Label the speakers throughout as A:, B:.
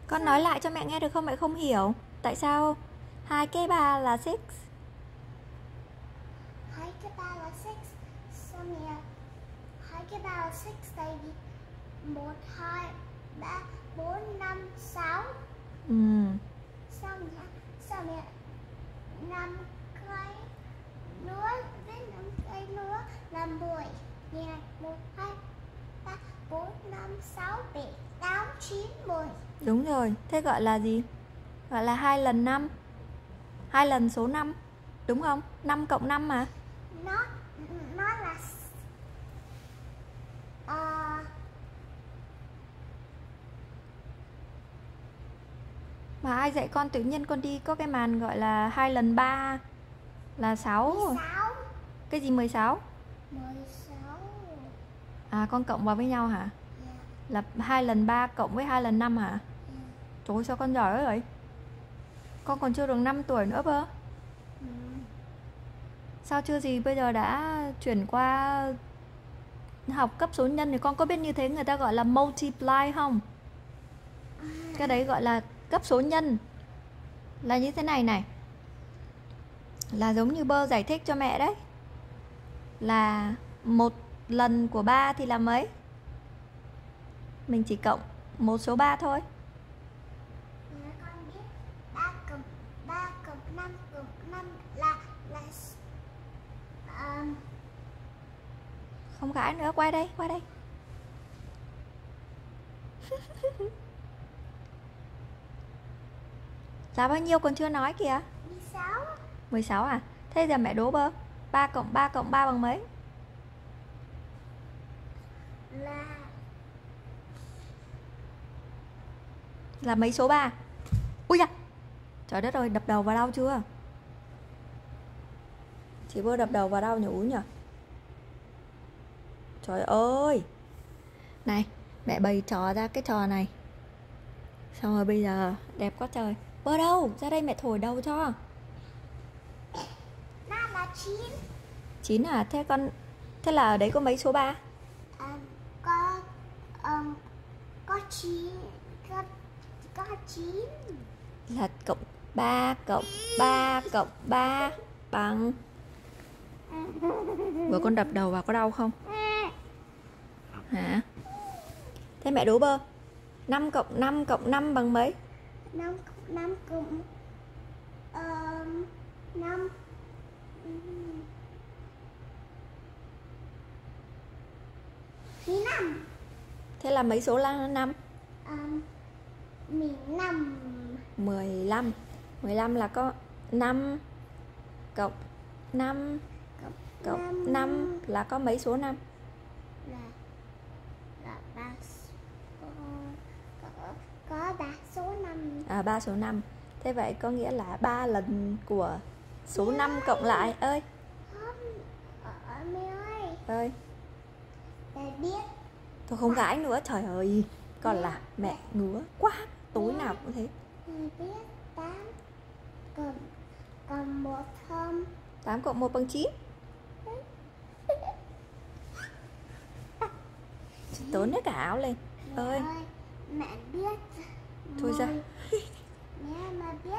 A: Con nói lại cho mẹ nghe được không? Mẹ không hiểu. Tại sao 2 cái 3 là 6?
B: 2 cái 3 là 6. Sao mẹ 2 cái 3 là 6 tại vì 1, 2, 3, 4, 5, 6. Sao mẹ 5 cái nữa với 5 cái nữa là 10. Nè, 1, 2, 3, 4, 5, 6, 7, 8, 9, 10.
A: Đúng rồi. Thế gọi là gì? Gọi là 2 lần 5. 2 lần số 5. Đúng không? 5 cộng 5 mà.
B: Nó là
A: Mà ai dạy con tự nhiên con đi có cái màn gọi là 2 lần 3 là 6.
B: 16.
A: Cái gì 16?
B: 16.
A: À, con cộng vào với nhau hả? Là 2 lần 3 cộng với 2 lần 5 hả? Trời ơi, sao con giỏi vậy? Con còn chưa được 5 tuổi nữa cơ. Sao chưa gì bây giờ đã chuyển qua học cấp số nhân thì con có biết như thế người ta gọi là multiply không? Cái đấy gọi là cấp số nhân. Là như thế này này. Là giống như Bơ giải thích cho mẹ đấy. Là 1 lần của 3 thì là mấy? Mình chỉ cộng một số 3 thôi.
B: Con biết 3 cộng 5 là
A: Không gãi nữa, quay đây. Là bao nhiêu còn chưa nói kìa.
B: 16.
A: 16 à? Thế giờ mẹ đố Bơ 3 cộng 3 cộng 3 bằng mấy? Là mấy số 3? Ui da. Trời đất ơi, đập đầu vào đau chưa? Chị Bơ đập đầu vào đau nhỉ nhỉ? Trời ơi. Này, mẹ bày trò ra cái trò này. Xong rồi bây giờ đẹp quá trời. Bơ đâu? Ra đây mẹ thổi đầu cho.
B: Nó là 9.
A: 9 à? Thế là ở đấy có mấy số 3?
B: Có 9. Có 9.
A: Là cộng 3 cộng 3 cộng 3 bằng. Vừa con đập đầu vào có đau không? Hả? Thế mẹ đố Bơ 5 cộng 5 cộng 5 bằng mấy?
B: 5 cộng 5 15.
A: Thế là mấy số là 5?
B: 15.
A: 15. 15 là có 5 cộng 5 cộng 5 là có mấy số 5?
B: Là 3 có 3 số 5.
A: À, 3 số 5. Thế vậy có nghĩa là 3 lần của số 5 cộng lại. Ơi.
B: Mẹ ơi. Mẹ biết.
A: Thôi không gãi nữa, trời ơi. Còn là mẹ ngứa quá. Tối nào cũng thế.
B: Mẹ biết 8 cộng 1 không?
A: 8 cộng 1 bằng 9. Tốn hết cả áo lên.
B: Mẹ
A: ơi.
B: Mẹ biết.
A: Thôi ra.
B: Mẹ biết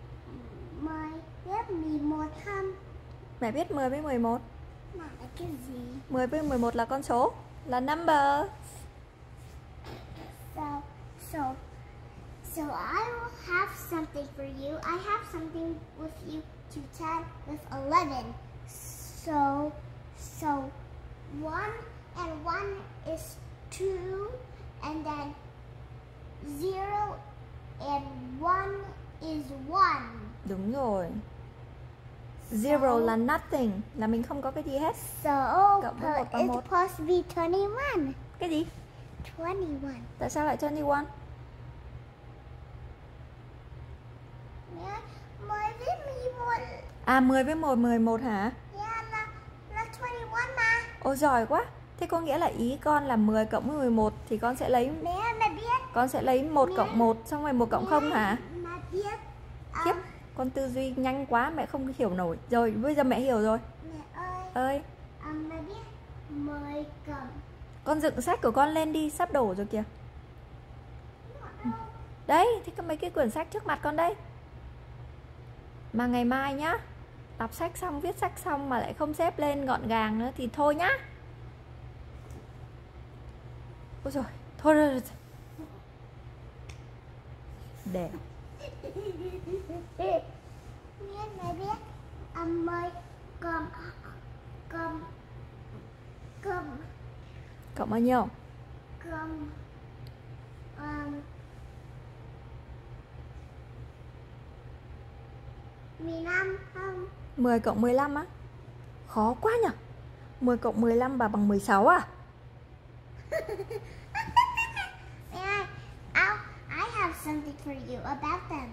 B: 11 không?
A: Mẹ biết 10 với 11.
B: Là cái gì?
A: 10 với 11 là con số. Là number.
B: So I will have something for you. I have something with you to 10 with 11. So 1 and 1 is 2, and then 0 and 1 is 1.
A: Đúng rồi. Zero là nothing, là mình không có cái gì hết.
B: So
A: Cộng với 1 bằng 1.
B: it's supposed to be 21.
A: Cái gì?
B: 21.
A: Tại sao lại 21?
B: Mẹ, 10 với 11.
A: À, 10 với 1, 11 hả?
B: Yeah, là 21 mà.
A: Ôi giỏi quá. Thế có nghĩa là ý con là 10 cộng với 11 thì con sẽ lấy.
B: Mẹ biết.
A: Con sẽ lấy 1 cộng 1 xong rồi 1 cộng 0 hả?
B: Mẹ biết.
A: Khiếp, con tư duy nhanh quá mẹ không hiểu nổi. Rồi, bây giờ mẹ hiểu rồi.
B: Mẹ
A: ơi.
B: Mẹ biết 10 cộng.
A: Con dựng sách của con lên đi, sắp đổ rồi kìa. Đấy, thì có mấy cái quyển sách trước mặt con đây. Mà ngày mai nhá, đọc sách xong, viết sách xong mà lại không xếp lên gọn gàng nữa thì thôi nhá. Ôi rồi, thôi rồi. Để
B: Miên mày biết mời cầm
A: cộng bao nhiêu?
B: cầm 15 không?
A: 10 cộng 15 á? Khó quá nhỉ. 10 cộng 15 bà bằng 16 à?
B: I have something for you about them.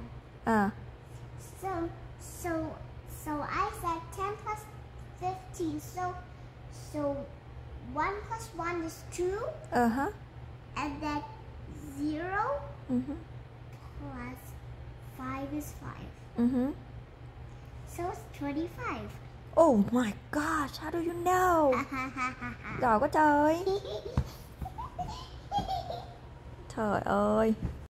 B: So I said 10 plus 15. So 1 plus 1 is 2. And then 0 plus 5 is 5. So it's 25.
A: Oh my gosh, how do you know? Giỏi quá trời. Trời ơi.